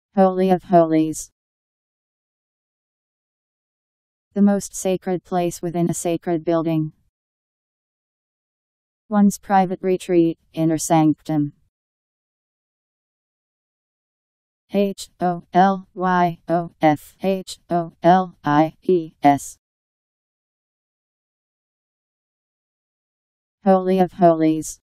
Holy of Holies. The most sacred place within a sacred building. One's private retreat, inner sanctum. Holyofholies. Holy of Holies.